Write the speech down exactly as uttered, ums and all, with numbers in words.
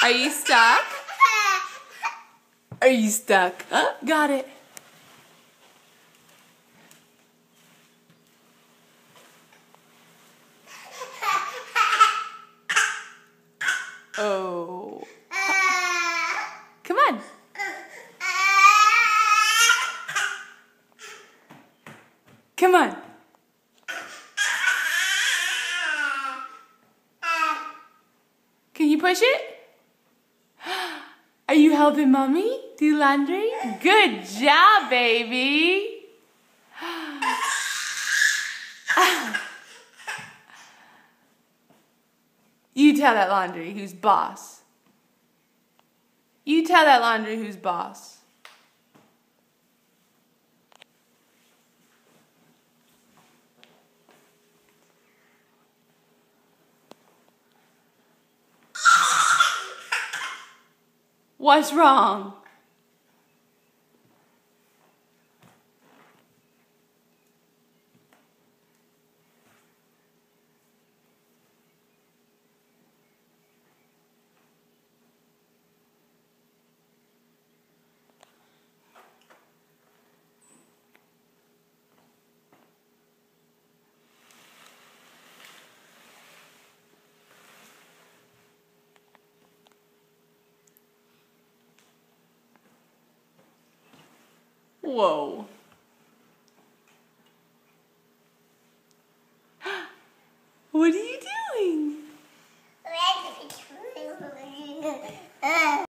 Are you stuck? Are you stuck? Got it. Oh. Come on. Come on. Can you push it? Are you helping Mommy do laundry? Good job, baby. You tell that laundry who's boss. You tell that laundry who's boss. What's wrong? Whoa.